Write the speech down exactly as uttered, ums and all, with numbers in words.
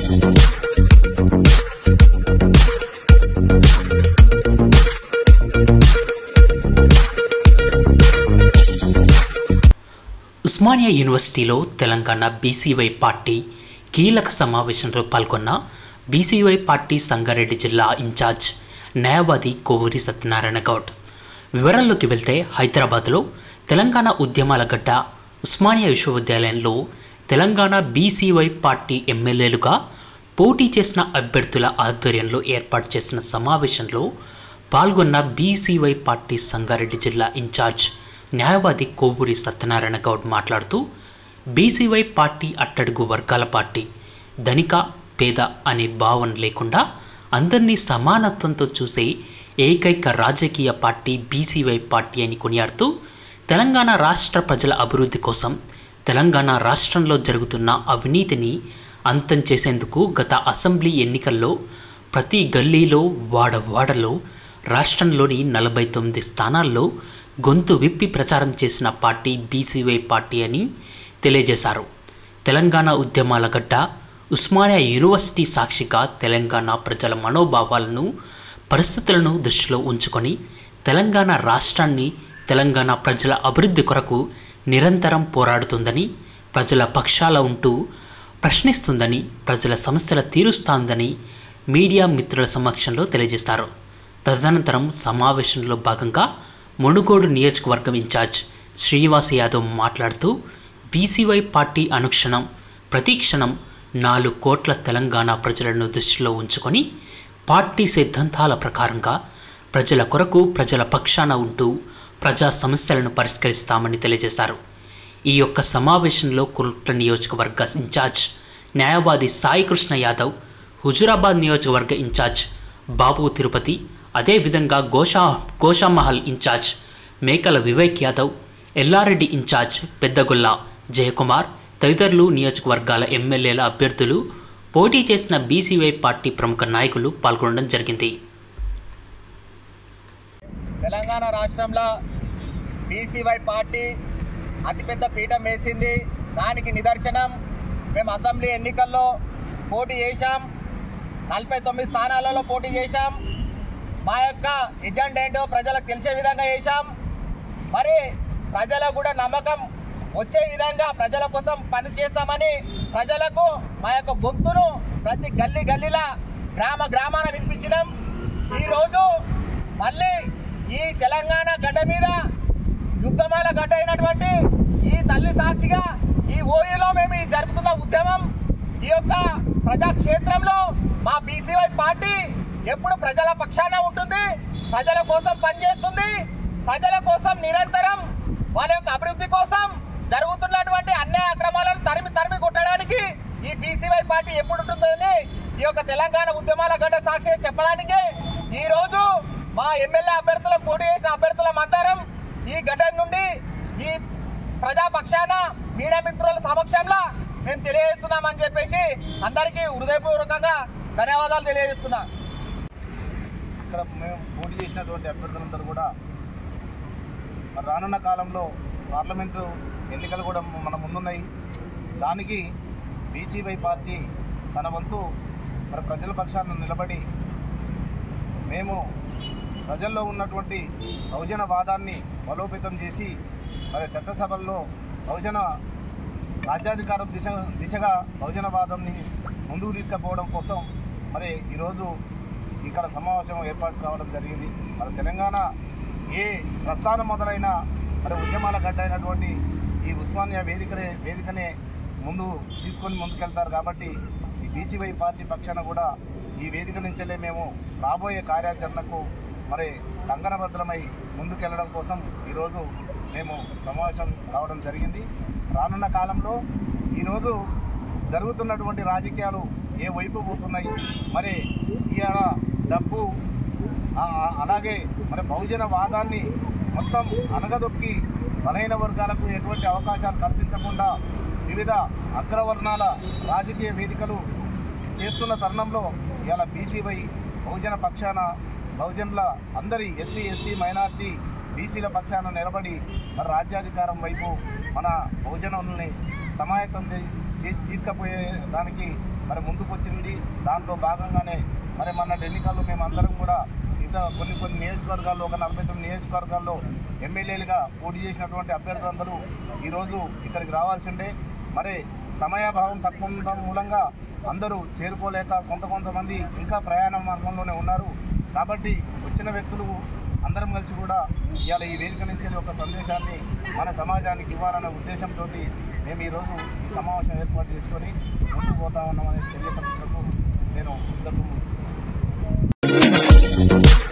ఉస్మానియా యూనివర్సిటీలో Telangana BCY party కీలక సమావేశంలో పాల్గొన్న బీసీవై పార్టీ సంగారెడ్డి జిల్లా ఇన్ఛార్జ్ న్యాయవాది కోవూరి సత్యనారాయణ గౌడ్. వివరాల్లోకి వెళ్తే హైదరాబాద్లో తెలంగాణ ఉద్యమాల గడ్డ ఉస్మానియా విశ్వవిద్యాలయంలో తెలంగాణ బీసీవై పార్టీ ఎమ్మెల్యేలుగా పోటీ చేసిన అభ్యర్థుల ఆధ్వర్యంలో ఏర్పాటు చేసిన సమావేశంలో పాల్గొన్న బీసీవై పార్టీ సంగారెడ్డి జిల్లా ఇన్ఛార్జ్ న్యాయవాది కోవూరి సత్యనారాయణ గౌడ్ మాట్లాడుతూ బీసీవై పార్టీ అట్టడుగు వర్గాల పార్టీ, ధనిక పేద అనే భావన లేకుండా అందరినీ సమానత్వంతో చూసే ఏకైక రాజకీయ పార్టీ బీసీవై పార్టీ అని కొనియాడుతూ తెలంగాణ రాష్ట్ర ప్రజల అభివృద్ధి కోసం తెలంగాణ రాష్ట్రంలో జరుగుతున్న అవినీతిని అంతం చేసేందుకు గత అసెంబ్లీ ఎన్నికల్లో ప్రతి గల్లీలో వాడవాడలో రాష్ట్రంలోని నలభై తొమ్మిది స్థానాల్లో గొంతు విప్పి ప్రచారం చేసిన పార్టీ బీసీవై పార్టీ అని తెలియజేశారు. తెలంగాణ ఉద్యమాల గడ్డ ఉస్మానియా యూనివర్సిటీ సాక్షిగా తెలంగాణ ప్రజల మనోభావాలను పరిస్థితులను దృష్టిలో ఉంచుకొని తెలంగాణ రాష్ట్రాన్ని తెలంగాణ ప్రజల అభివృద్ధి కొరకు నిరంతరం పోరాడుతుందని, ప్రజల పక్షాల ఉంటూ ప్రశ్నిస్తుందని, ప్రజల సమస్యల తీరుస్తోందని మీడియా మిత్రుల సమక్షంలో తెలియజేస్తారు. తదనంతరం సమావేశంలో భాగంగా మునుగోడు నియోజకవర్గం ఇన్ఛార్జ్ శ్రీనివాస్ యాదవ్ మాట్లాడుతూ బీసీవై పార్టీ అనుక్షణం ప్రతిక్షణం నాలుగు కోట్ల తెలంగాణ ప్రజలను దృష్టిలో ఉంచుకొని పార్టీ సిద్ధాంతాల ప్రకారంగా ప్రజల కొరకు ప్రజల పక్షాన ఉంటూ ప్రజా సమస్యలను పరిష్కరిస్తామని తెలియజేశారు. ఈ యొక్క సమావేశంలో కుట్ల నియోజకవర్గ ఇన్ఛార్జ్ న్యాయవాది సాయి కృష్ణ యాదవ్, హుజురాబాద్ నియోజకవర్గ ఇన్ఛార్జ్ బాబు తిరుపతి, అదేవిధంగా గోషా గోషామహల్ ఇన్ఛార్జ్ మేకల వివేక్ యాదవ్, ఎల్లారెడ్డి ఇన్ఛార్జ్ పెద్దగొల్ల జయకుమార్ తదితరులు నియోజకవర్గాల ఎమ్మెల్యేల అభ్యర్థులు, పోటీ చేసిన బీసీవై పార్టీ ప్రముఖ నాయకులు పాల్గొనడం జరిగింది. తెలంగాణ రాష్ట్రంలో బీసీవై పార్టీ అతిపెద్ద పీఠం వేసింది. దానికి నిదర్శనం మేము అసెంబ్లీ ఎన్నికల్లో పోటీ చేశాం. నలభై తొమ్మిది స్థానాలలో పోటీ చేశాం. మా యొక్క ఎజెండా ఏంటో ప్రజలకు తెలిసే విధంగా చేశాం. మరి ప్రజలకు కూడా నమ్మకం వచ్చే విధంగా ప్రజల కోసం పని చేస్తామని ప్రజలకు మా యొక్క గొంతును ప్రతి గల్లీ గల్లీలా గ్రామ గ్రామాన వినిపించినాం. ఈరోజు మళ్ళీ ఈ తెలంగాణ గడ్డ మీద యుద్ధమాల గడ్డ అయినటువంటి ఈ తల్లి సాక్షిగా ఈ ఓయూలో మేము ఈ జరుపుతున్న ఉద్యమం, ఈ యొక్క ప్రజాక్షేత్రంలో మా బీసీవై పార్టీ ఎప్పుడు ప్రజల పక్షాన ఉంటుంది, ప్రజల కోసం పనిచేస్తుంది. ప్రజల కోసం నిరంతరం వాళ్ళ యొక్క అభివృద్ధి కోసం జరుగుతున్నటువంటి అన్యాయ అక్రమాలను తరిమి తరిమి కొట్టడానికి ఈ బీసీవై పార్టీ ఎప్పుడు ఉంటుందని ఈ యొక్క తెలంగాణ ఉద్యమాల గడ్డ సాక్షిగా చెప్పడానికి ఈ రోజు మా ఎమ్మెల్యే అభ్యర్థులను పోటీ చేసిన అభ్యర్థులం అందరం ఈ గడ్డ నుండి ఈ ప్రజాపక్షాన మీడియా మిత్రుల సమక్షంలో మేము తెలియజేస్తున్నామని చెప్పేసి అందరికీ హృదయపూర్వకంగా ధన్యవాదాలు తెలియజేస్తున్నా. ఇక్కడ మేము పోటీ చేసినటువంటి అభ్యర్థులందరూ కూడా రానున్న కాలంలో పార్లమెంటు ఎన్నికలు కూడా మన ముందున్నాయి. దానికి బీసీవై పార్టీ తన వంతు మరి ప్రజల పక్షాన నిలబడి మేము ప్రజల్లో ఉన్నటువంటి బహుజన వాదాన్ని బలోపేతం చేసి మరి చట్టసభల్లో బహుజన రాజ్యాధికారం దిశ దిశగా బహుజనవాదాన్ని ముందుకు తీసుకుపోవడం కోసం మరి ఈరోజు ఇక్కడ సమావేశం ఏర్పాటు కావడం జరిగింది. మరి తెలంగాణ ఏ ప్రస్థానం మొదలైన మరి ఉద్యమాల గడ్డ అయినటువంటి ఈ ఉస్మానియా వేదికనే వేదికనే ముందు తీసుకొని ముందుకెళ్తారు. కాబట్టి ఈ బీసీవై పార్టీ పక్షాన కూడా ఈ వేదిక నుంచెలే మేము రాబోయే కార్యాచరణకు మరి కంకణబద్ధమై ముందుకెళ్లడం కోసం ఈరోజు మేము సమావేశం కావడం జరిగింది. రానున్న కాలంలో ఈరోజు జరుగుతున్నటువంటి రాజకీయాలు ఏ వైపు పోతున్నాయి, మరి ఇవాళ డబ్బు అలాగే మరి బహుజన వాదాన్ని మొత్తం అనగదొక్కి బలహీన వర్గాలకు ఎటువంటి అవకాశాలు కల్పించకుండా వివిధ అగ్రవర్ణాల రాజకీయ వేదికలు చేస్తున్న తరుణంలో ఇవాళ బీసీవై బహుజన పక్షాన బహుజనుల అందరి ఎస్సీ ఎస్టీ మైనార్టీ బీసీల పక్షాన నిలబడి మరి రాజ్యాధికారం వైపు మన బహుజనుల్ని సమాయత్తం చేసి తీసుకుపోయేదానికి మరి ముందుకు వచ్చింది. దాంట్లో భాగంగానే మరి మన ఎన్నికల్లో మేము అందరం కూడా ఇతర కొన్ని కొన్ని నియోజకవర్గాల్లో ఒక నలభై తొమ్మిది నియోజకవర్గాల్లో ఎమ్మెల్యేలుగా పోటీ చేసినటువంటి అభ్యర్థులందరూ ఈరోజు ఇక్కడికి రావాల్సిందే. మరి సమయాభావం తక్కువ ఉండడం మూలంగా అందరూ చేరుకోలేక కొంత కొంతమంది ఇంకా ప్రయాణ మార్గంలోనే ఉన్నారు. కాబట్టి వచ్చిన వ్యక్తులు అందరం కలిసి కూడా ఇవాళ ఈ వేదిక నుంచి ఒక సందేశాన్ని మన సమాజానికి ఇవ్వాలనే ఉద్దేశంతో మేము ఈరోజు ఈ సమావేశం ఏర్పాటు చేసుకొని ముందుకు పోతా ఉన్నామని తెలియపరచుటకు నేను